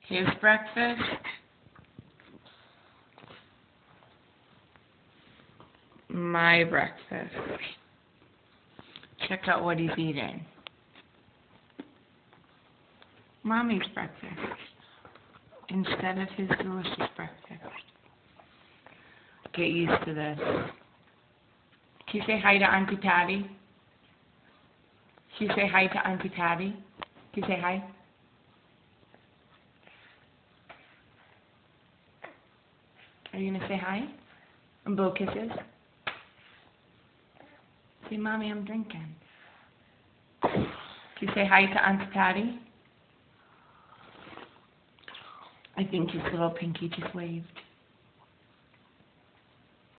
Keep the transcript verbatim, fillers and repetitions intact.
His breakfast. My breakfast. Check out what he's eating. Mommy's breakfast. Instead of his delicious breakfast. Get used to this. Can you say hi to Auntie Patty? Can you say hi to Auntie Patty? Can you say hi? Are you going to say hi? And blow kisses? Say, Mommy, I'm drinking. Can you say hi to Auntie Patty? I think his little pinky just waved.